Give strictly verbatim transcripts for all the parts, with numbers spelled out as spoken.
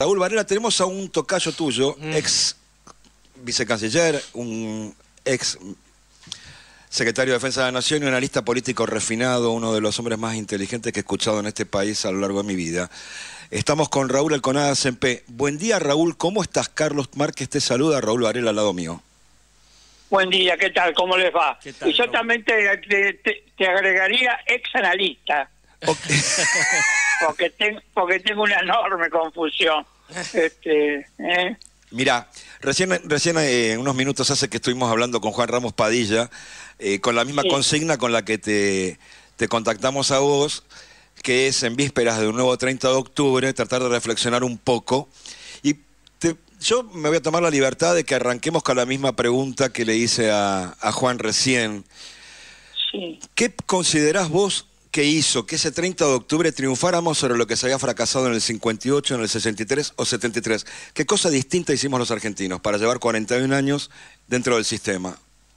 Raúl Varela, tenemos a un tocayo tuyo, Mm. ex vicecanciller, un ex secretario de Defensa de la Nación y un analista político refinado, uno de los hombres más inteligentes que he escuchado en este país a lo largo de mi vida. Estamos con Raúl Alconada Sempé. Buen día, Raúl. ¿Cómo estás? Carlos Márquez te saluda. Raúl Varela al lado mío. Buen día, ¿qué tal? ¿Cómo les va? ¿Qué tal, Y yo Raúl? también te, te, te- te agregaría ex-analista, Okay. porque, ten- porque tengo una enorme confusión. Este, ¿eh? Mirá, recién, recién eh, unos minutos hace que estuvimos hablando con Juan Ramos Padilla, eh, con la misma Sí. consigna con la que te, te contactamos a vos, que es en vísperas de un nuevo treinta de octubre, tratar de reflexionar un poco. Y te- yo me voy a tomar la libertad de que arranquemos con la misma pregunta que le hice a, a Juan recién. Sí. ¿Qué considerás vos que hizo que ese treinta de octubre triunfáramos sobre lo que se había fracasado en el cincuenta y ocho, en el sesenta y tres o setenta y tres? ¿Qué cosa distinta hicimos los argentinos para llevar cuarenta y un años dentro del sistema?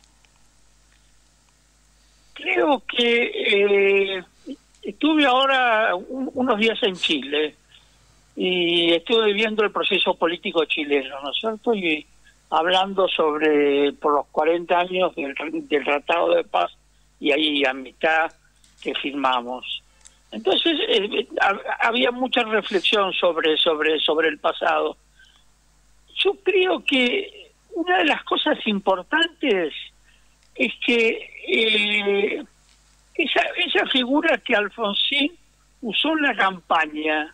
Creo que eh, estuve ahora un- unos días en Chile y estuve viendo el proceso político chileno, ¿no es cierto? Y hablando sobre por los cuarenta años del, del Tratado de Paz y ahí amistad que firmamos. Entonces eh, ha- había mucha reflexión sobre sobre sobre el pasado. Yo creo que una de las cosas importantes es que eh, esa esa figura que Alfonsín usó en la campaña,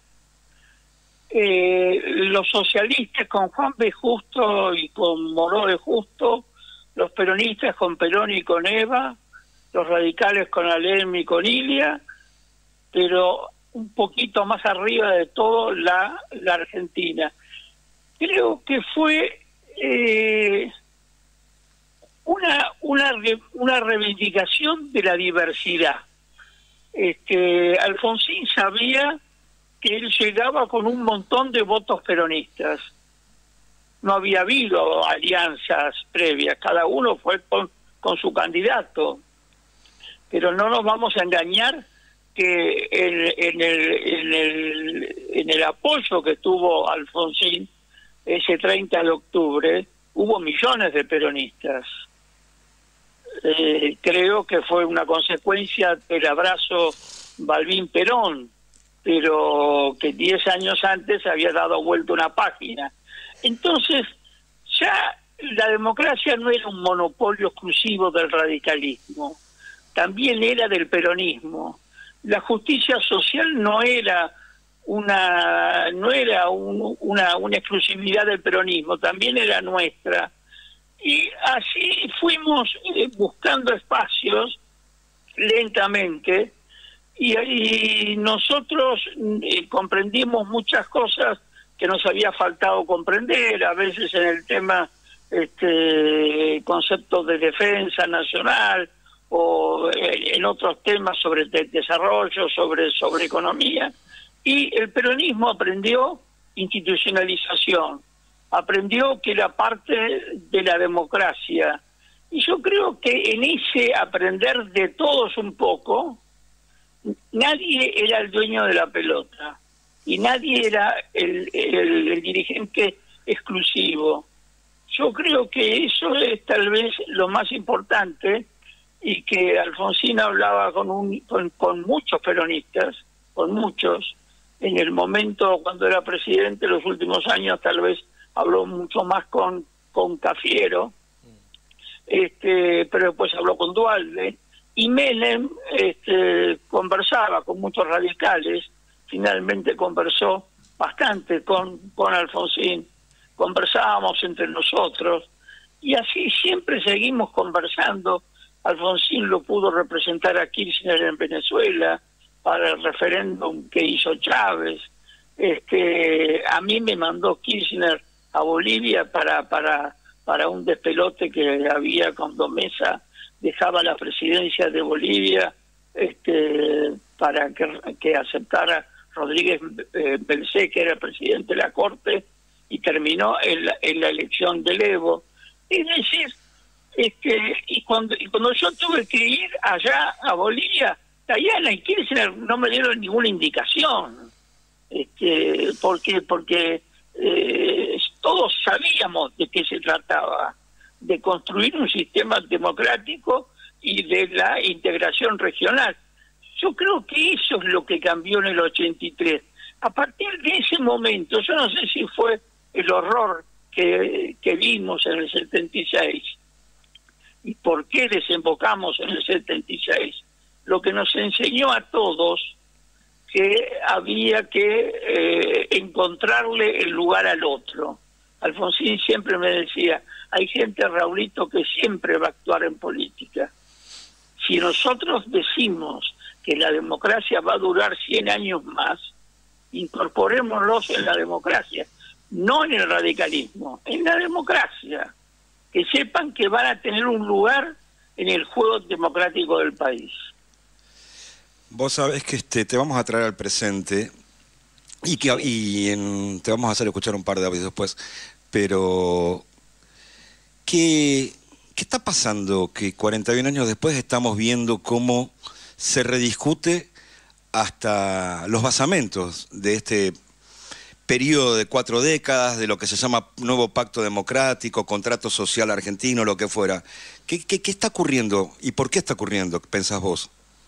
eh, los socialistas con Juan B. Justo y con Moró de Justo, los peronistas con Perón y con Eva, los radicales con Alem y con Ilia, pero un poquito más arriba de todo la, la Argentina. Creo que fue eh, una, una, re- una reivindicación de la diversidad. Este, Alfonsín sabía que él llegaba con un montón de votos peronistas. No había habido alianzas previas, cada uno fue con, con su candidato. Pero no nos vamos a engañar que en, en, el, en, el, en el apoyo que tuvo Alfonsín ese treinta de octubre, hubo millones de peronistas. Eh, creo que fue una consecuencia del abrazo Balbín-Perón, pero que diez años antes había dado vuelta una página. Entonces, ya la democracia no era un monopolio exclusivo del radicalismo, también era del peronismo. La justicia social no era una no era un- una, una exclusividad del peronismo, también era nuestra. Y así fuimos eh, buscando espacios lentamente y, y nosotros eh, comprendimos muchas cosas que nos había faltado comprender, a veces en el tema este conceptos de defensa nacional o en, en otros temas sobre de- desarrollo, sobre, sobre economía. Y el peronismo aprendió institucionalización, aprendió que era parte de la democracia. Y yo creo que en ese aprender de todos un poco, nadie era el dueño de la pelota y nadie era el, el, el dirigente exclusivo. Yo creo que eso es tal vez lo más importante y que Alfonsín hablaba con, un, con, con muchos peronistas, con muchos. En el momento cuando era presidente, los últimos años tal vez habló mucho más con, con Cafiero, este, pero después habló con Duhalde. Y Menem este, conversaba con muchos radicales, finalmente conversó bastante con, con Alfonsín, conversábamos entre nosotros, y así siempre seguimos conversando. Alfonsín lo pudo representar a Kirchner en Venezuela para el referéndum que hizo Chávez. Este, a mí me mandó Kirchner a Bolivia para para para un despelote que había cuando Mesa dejaba la presidencia de Bolivia, este, para que, que aceptara Rodríguez eh, Belcé, que era presidente de la Corte, y terminó en la, en la elección del Evo. Es decir, este, y cuando y cuando yo tuve que ir allá a Bolivia, Diana y Kirchner no me dieron ninguna indicación, este, porque porque eh, todos sabíamos de qué se trataba, de construir un sistema democrático y de la integración regional. Yo creo que eso es lo que cambió en el ochenta y tres. A partir de ese momento, yo no sé si fue el horror que, que vimos en el setenta y seis y por qué desembocamos en el setenta y seis, lo que nos enseñó a todos que había que eh, encontrarle el lugar al otro. Alfonsín siempre me decía, hay gente, Raulito, que siempre va a actuar en política. Si nosotros decimos que la democracia va a durar cien años más, incorporémoslos en la democracia, no en el radicalismo, en la democracia, que sepan que van a tener un lugar en el juego democrático del país. Vos sabés que este, te vamos a traer al presente y, que, y en, te vamos a hacer escuchar un par de audios después, pero ¿qué, qué está pasando que cuarenta y un años después estamos viendo cómo se rediscute hasta los basamentos de este periodo de cuatro décadas, de lo que se llama nuevo pacto democrático, contrato social argentino, lo que fuera? ¿Qué, qué, qué está ocurriendo y por qué está ocurriendo, pensás vos?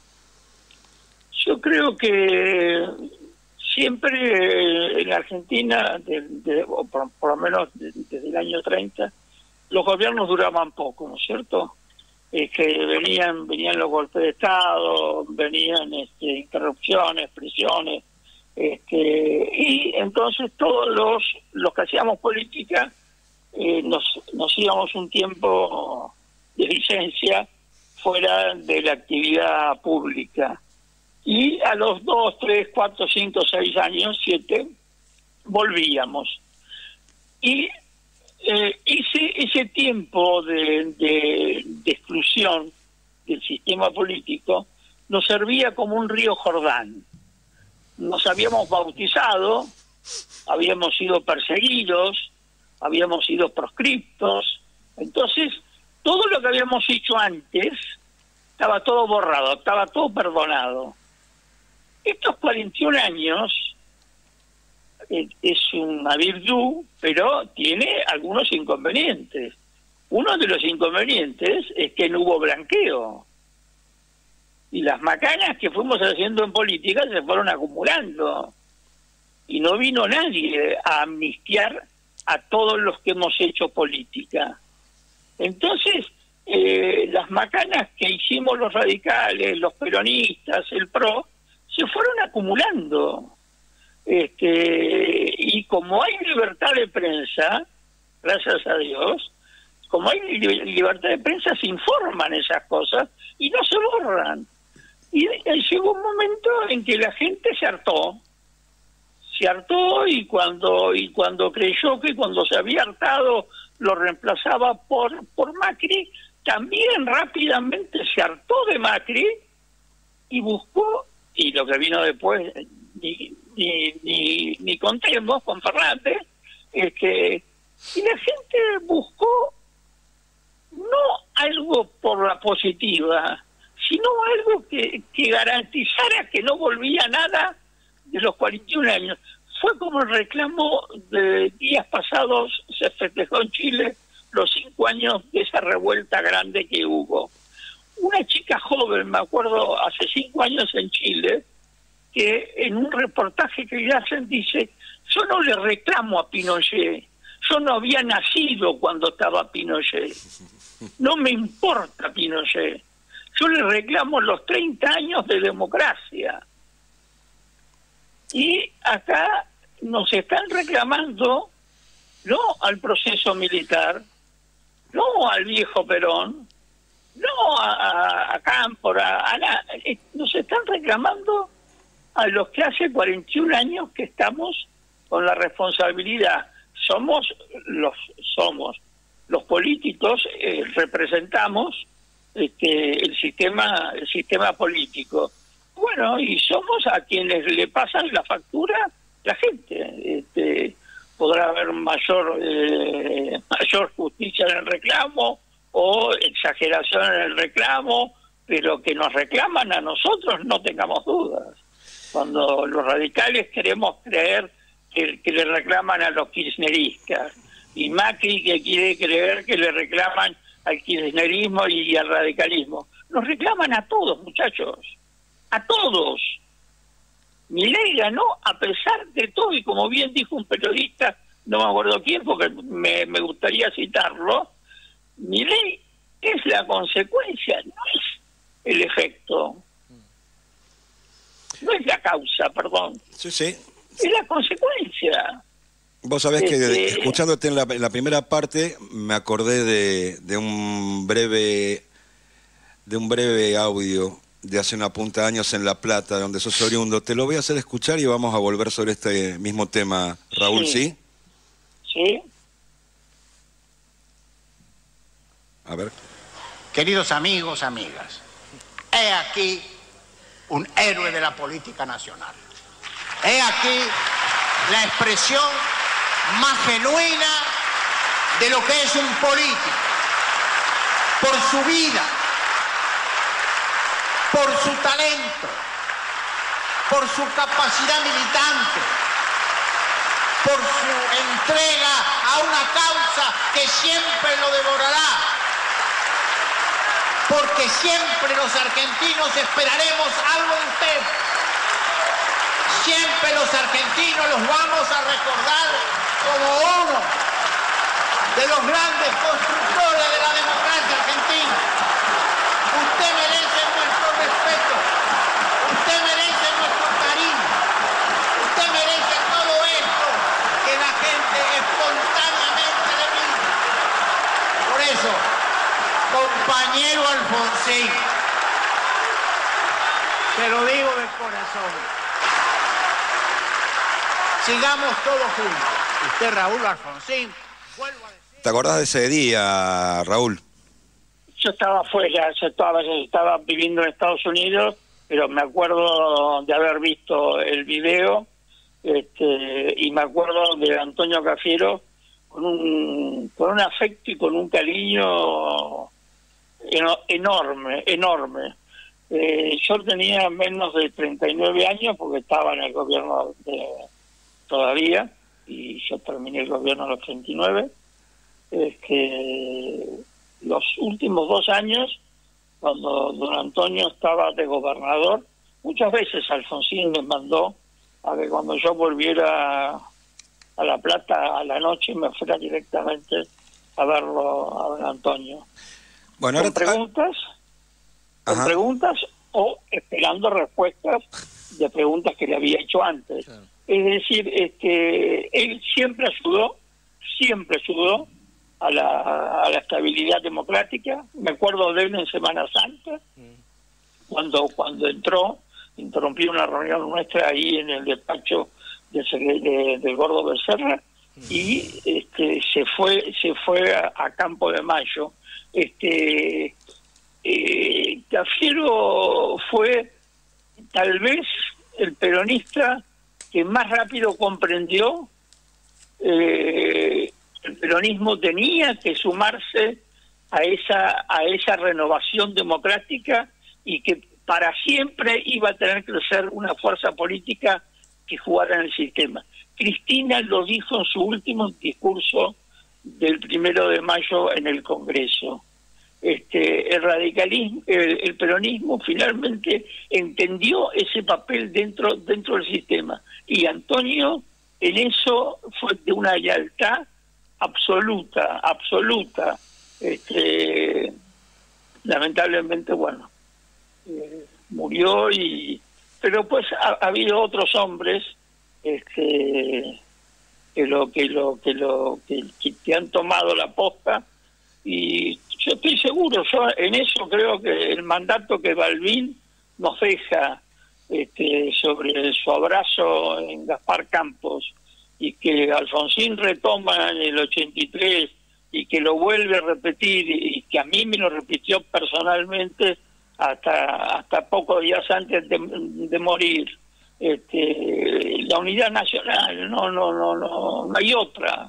Yo creo que siempre en Argentina, de, de, o por, por lo menos desde el año treinta, los gobiernos duraban poco, ¿no es cierto? Es que venían venían los golpes de Estado, venían este, interrupciones, prisiones, este, y entonces todos los los que hacíamos política eh, nos, nos íbamos un tiempo de licencia fuera de la actividad pública. Y a los dos, tres, cuatro, cinco, seis años, siete, volvíamos. Y eh, ese ese tiempo de, de, de exclusión del sistema político nos servía como un río Jordán. Nos habíamos bautizado, habíamos sido perseguidos, habíamos sido proscriptos. Entonces, todo lo que habíamos hecho antes estaba todo borrado, estaba todo perdonado. Estos cuarenta y un años eh, es una virtud, pero tiene algunos inconvenientes. Uno de los inconvenientes es que no hubo blanqueo. Y las macanas que fuimos haciendo en política se fueron acumulando. Y no vino nadie a amnistiar a todos los que hemos hecho política. Entonces, eh, las macanas que hicimos los radicales, los peronistas, el PRO, se fueron acumulando. Este, y como hay libertad de prensa, gracias a Dios, como hay li libertad de prensa, se informan esas cosas y no se borran. Y, y llegó un momento en que la gente se hartó, se hartó y cuando y cuando creyó que cuando se había hartado lo reemplazaba por, por Macri, también rápidamente se hartó de Macri y buscó, y lo que vino después, ni, ni, ni, ni contemos con Fernández, es que y la gente buscó no algo por la positiva, sino algo que, que garantizara que no volvía nada de los cuarenta y un años. Fue como el reclamo de días pasados, se festejó en Chile los cinco años de esa revuelta grande que hubo. Una chica joven, me acuerdo, hace cinco años en Chile, que en un reportaje que le hacen dice, yo no le reclamo a Pinochet, yo no había nacido cuando estaba Pinochet, no me importa Pinochet, yo le reclamo los treinta años de democracia. Y acá nos están reclamando no al proceso militar, no al viejo Perón, no a, a, a Cámpora, a la, nos están reclamando a los que hace cuarenta y un años que estamos con la responsabilidad. Somos los somos los políticos, eh, representamos este, el sistema el sistema político. Bueno, y somos a quienes le pasan la factura la gente. Este, podrá haber mayor eh, mayor justicia en el reclamo o exageración en el reclamo, pero que nos reclaman a nosotros, no tengamos dudas. Cuando los radicales queremos creer que, que le reclaman a los kirchneristas, y Macri que quiere creer que le reclaman al kirchnerismo y al radicalismo. Nos reclaman a todos, muchachos, a todos. Milei ganó a pesar de todo, y como bien dijo un periodista, no me acuerdo quién, porque me, me gustaría citarlo, Milei es la consecuencia, no es el efecto. No es la causa, perdón. Sí, sí. Es la consecuencia. Vos sabés que Este... escuchándote en la, en la primera parte me acordé de, de un breve de un breve audio de hace una punta de años en La Plata, donde sos oriundo. Te lo voy a hacer escuchar y vamos a volver sobre este mismo tema, Raúl, ¿sí? Sí. ¿Sí? A ver. Queridos amigos, amigas, he aquí un héroe de la política nacional. He aquí la expresión más genuina de lo que es un político, por su vida, por su talento, por su capacidad militante, por su entrega a una causa que siempre lo devorará, porque siempre los argentinos esperaremos algo de usted. Siempre los argentinos los vamos a recordar como uno de los grandes constructores de la democracia argentina. Usted merece nuestro respeto, usted merece nuestro cariño, usted merece todo esto que la gente espontáneamente le pide. Por eso, compañero Alfonsín, te lo digo de corazón, sigamos todos juntos. Usted, Raúl Alfonsín, vuelvo a decir... ¿Te acordás de ese día, Raúl? Yo estaba afuera, yo estaba, yo estaba viviendo en Estados Unidos, pero me acuerdo de haber visto el video, este, y me acuerdo de Antonio Cafiero con un, con un afecto y con un cariño enorme, enorme. Eh, yo tenía menos de treinta y nueve años porque estaba en el gobierno de, todavía, y yo terminé el gobierno a los treinta y nueve. Este, los últimos dos años, cuando don Antonio estaba de gobernador, muchas veces Alfonsín me mandó a que cuando yo volviera a La Plata a la noche me fuera directamente a verlo a don Antonio. Bueno, con ahora preguntas, con Ajá. preguntas o esperando respuestas de preguntas que le había hecho antes. Claro. Es decir, este, él siempre ayudó, siempre ayudó a la, a la estabilidad democrática. Me acuerdo de él en Semana Santa, mm. cuando cuando entró, interrumpió una reunión nuestra ahí en el despacho del de, de Gordo Becerra, mm. y este, se fue se fue a, a Campo de Mayo. Este, eh, Cafiero fue tal vez el peronista que más rápido comprendió eh, el peronismo tenía que sumarse a esa a esa renovación democrática, y que para siempre iba a tener que ser una fuerza política que jugara en el sistema. Cristina lo dijo en su último discurso del primero de mayo en el Congreso. Este, el radicalismo, el, el peronismo finalmente entendió ese papel dentro dentro del sistema, y Antonio en eso fue de una lealtad absoluta, absoluta. Este, lamentablemente, bueno, eh, murió, y pero pues ha, ha habido otros hombres este, que lo que lo que lo que, que han tomado la posta, y yo estoy seguro, yo en eso creo que el mandato que Balbín nos deja este, sobre su abrazo en Gaspar Campos, y que Alfonsín retoma en el ochenta y tres, y que lo vuelve a repetir, y que a mí me lo repitió personalmente hasta hasta pocos días antes de, de morir. Este, la unidad nacional, no no no no no hay otra.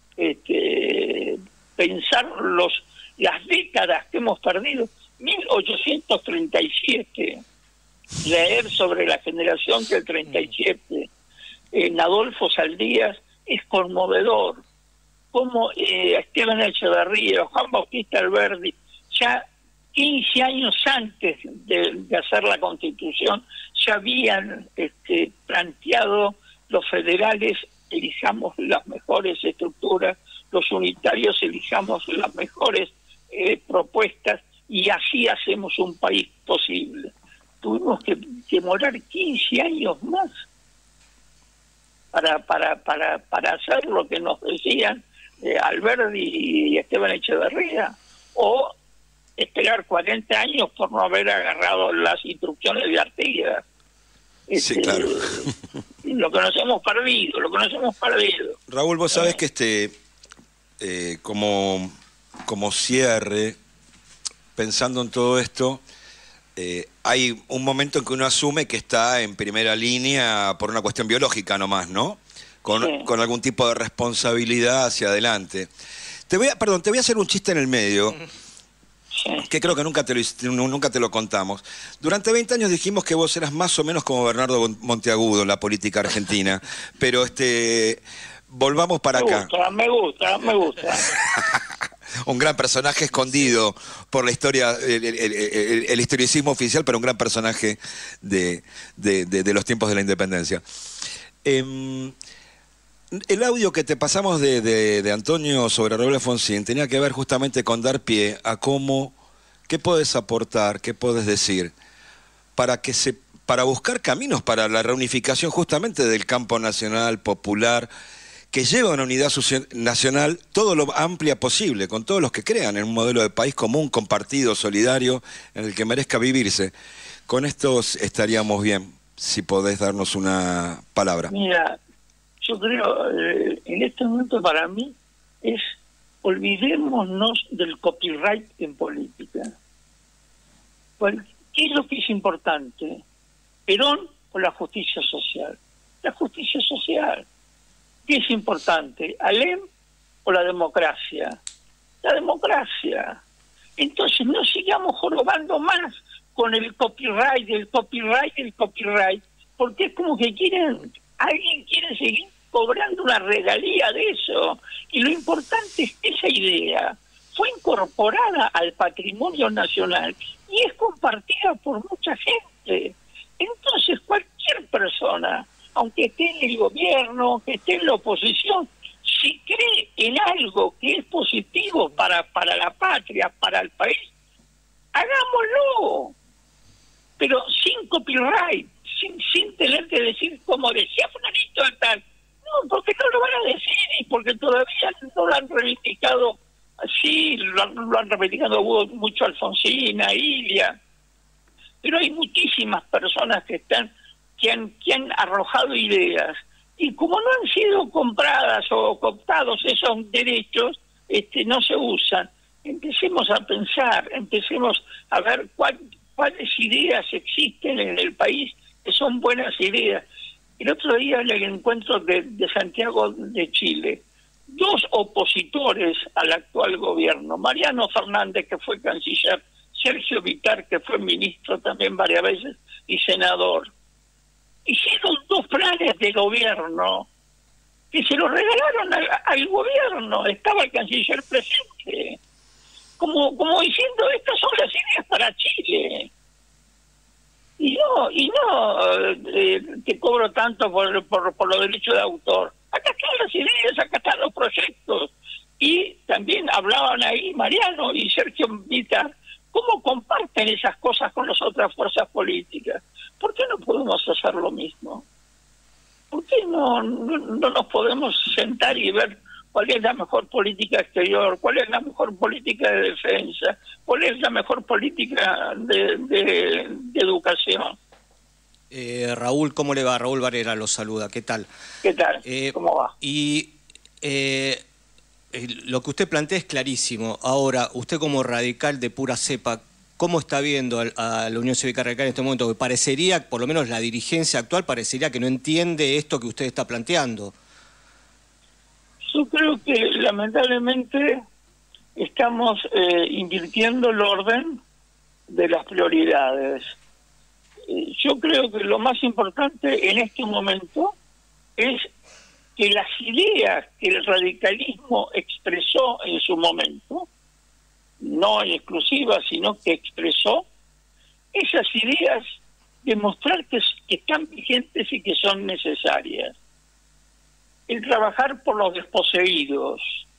Este, pensar los las décadas que hemos perdido, mil ochocientos treinta y siete, leer sobre la generación del treinta y siete, en Adolfo Saldías, es conmovedor. Como eh, Esteban Echeverría, Juan Bautista Alberdi, ya quince años antes de, de hacer la Constitución, ya habían este, planteado los federales, elijamos las mejores estructuras, los unitarios elijamos las mejores eh, propuestas, y así hacemos un país posible. Tuvimos que demorar quince años más para para para para hacer lo que nos decían eh, Alberdi y Esteban Echeverría, o esperar cuarenta años por no haber agarrado las instrucciones de Artigas. Este, sí, claro. Lo que nos hemos perdido, lo que nos hemos perdido. Raúl, vos sabés que este eh, como, como cierre, pensando en todo esto, eh, hay un momento en que uno asume que está en primera línea por una cuestión biológica nomás, ¿no? Con, sí. con algún tipo de responsabilidad hacia adelante. Te voy a, perdón, te voy a hacer un chiste en el medio, sí. que creo que nunca te, lo, nunca te lo contamos. Durante veinte años dijimos que vos eras más o menos como Bernardo Monteagudo en la política argentina, pero este volvamos para me acá. Gusta, me gusta, me gusta. Un gran personaje escondido por la historia, el, el, el, el historicismo oficial, pero un gran personaje de, de, de, de los tiempos de la independencia. Eh, el audio que te pasamos de, de, de Antonio sobre Raúl Alfonsín tenía que ver justamente con dar pie a cómo, qué puedes aportar, qué puedes decir, para que se, para buscar caminos para la reunificación justamente del campo nacional, popular, que lleva a una unidad nacional todo lo amplia posible, con todos los que crean en un modelo de país común, compartido, solidario, en el que merezca vivirse. Con esto estaríamos bien, si podés darnos una palabra. Mira, yo creo, eh, en este momento para mí es, olvidémonos del copyright en política. ¿Qué es lo que es importante? ¿Perón o la justicia social? La justicia social. ¿Qué es importante? ¿Alem o la democracia? La democracia. Entonces no sigamos jorobando más con el copyright, el copyright, el copyright, porque es como que quieren, alguien quiere seguir cobrando una regalía de eso. Y lo importante es que esa idea fue incorporada al patrimonio nacional y es compartida por mucha gente. Entonces cualquier persona, aunque esté en el gobierno, que esté en la oposición, si cree en algo que es positivo para, para la patria, para el país, hagámoslo. Pero sin copyright, sin, sin tener que decir, como decía fulanito de tal. No, porque no lo van a decir y porque todavía no lo han reivindicado así, lo han, lo han reivindicado mucho Alfonsina, Ilia. Pero hay muchísimas personas que están que han, que han arrojado ideas, y como no han sido compradas o cooptados esos derechos, este, no se usan. Empecemos a pensar, empecemos a ver cuál, cuáles ideas existen en el país que son buenas ideas. El otro día en el encuentro de, de Santiago de Chile, dos opositores al actual gobierno, Mariano Fernández, que fue canciller, Sergio Vitar, que fue ministro también varias veces y senador, hicieron dos planes de gobierno que se los regalaron al, al gobierno. Estaba el canciller presente, como como diciendo, estas son las ideas para Chile. Y no, y no eh, te cobro tanto por, por, por los derechos de autor. Acá están las ideas, acá están los proyectos. Y también hablaban ahí Mariano y Sergio Vitar, cómo comparten esas cosas con las otras fuerzas políticas. ¿Por qué no podemos hacer lo mismo? ¿Por qué no, no, no nos podemos sentar y ver cuál es la mejor política exterior, cuál es la mejor política de defensa, cuál es la mejor política de, de, de educación? Eh, Raúl, ¿cómo le va? Raúl Varela lo saluda, ¿qué tal? ¿Qué tal? Eh, ¿Cómo va? Y eh, lo que usted plantea es clarísimo. Ahora, usted como radical de pura cepa, ¿cómo está viendo a la Unión Cívica Radical en este momento? Que parecería, por lo menos la dirigencia actual, parecería que no entiende esto que usted está planteando. Yo creo que lamentablemente estamos eh, invirtiendo el orden de las prioridades. Eh, yo creo que lo más importante en este momento es que las ideas que el radicalismo expresó en su momento, no en exclusiva, sino que expresó, esas ideas demostrar que, que están vigentes y que son necesarias. El trabajar por los desposeídos.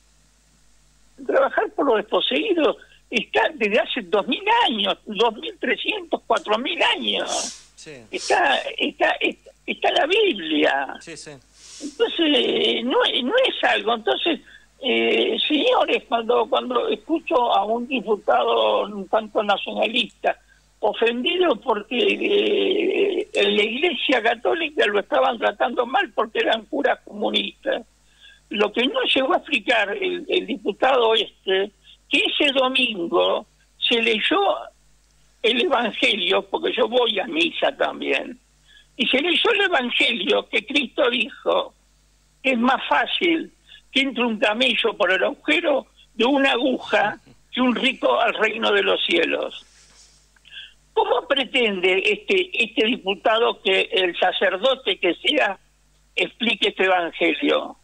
El trabajar por los desposeídos está desde hace dos mil años, dos mil trescientos, cuatro mil años. Sí. Está, está, está, está la Biblia. Sí, sí. Entonces, no, no es algo. Entonces, eh, señores, cuando cuando escucho a un diputado un tanto nacionalista ofendido porque eh, en la Iglesia Católica lo estaban tratando mal porque eran curas comunistas, lo que no llegó a explicar el, el diputado este, que ese domingo se leyó el Evangelio, porque yo voy a misa también, y se leyó el Evangelio que Cristo dijo que es más fácil que entre un camello por el agujero de una aguja que un rico al reino de los cielos. ¿Cómo pretende este, este diputado que el sacerdote que sea explique este Evangelio?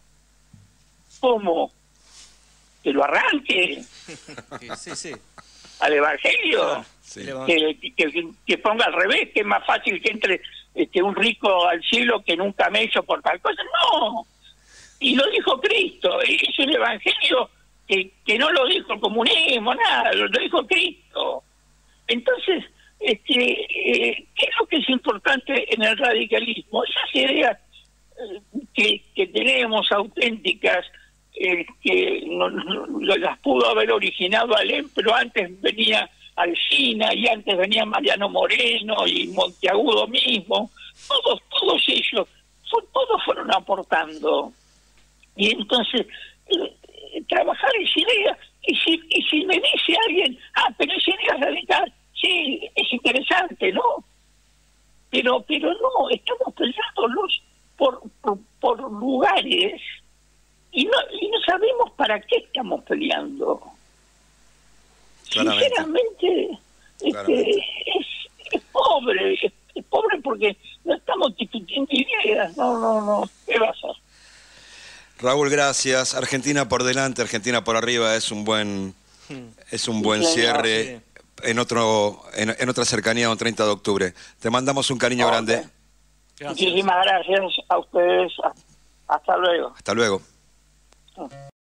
¿Cómo? ¿Que lo arranque? Sí, sí. ¿Al Evangelio? Sí. Que, que, que ponga al revés, que es más fácil que entre este, un rico al cielo que en un camello por tal cosa. No. Y lo dijo Cristo. Es un Evangelio que, que no lo dijo el comunismo, nada, lo, lo dijo Cristo. Entonces, este, eh, ¿qué es lo que es importante en el radicalismo? Esas ideas eh, que, que tenemos auténticas, eh, que no, no, las pudo haber originado Alem, pero antes venía Alsina y antes venía Mariano Moreno y Monteagudo mismo, todos, todos ellos, fue, todos fueron aportando. Y entonces, eh, trabajar esa idea, y si, y si me dice alguien, ah, pero esa idea radical, sí, es interesante, ¿no? Pero pero no, estamos peleándolos por, por, por lugares y no, y no sabemos para qué estamos peleando. Claramente. Sinceramente, Claramente. este, es, es pobre, es, es pobre porque no estamos discutiendo ideas, no, no, no, ¿qué va a hacer? Raúl, gracias. Argentina por delante, Argentina por arriba es un buen, es un buen Sí, cierre sí. en otro, en, en otra cercanía, un treinta de octubre. Te mandamos un cariño Ok. grande. Gracias. Muchísimas gracias a ustedes. Hasta luego. Hasta luego.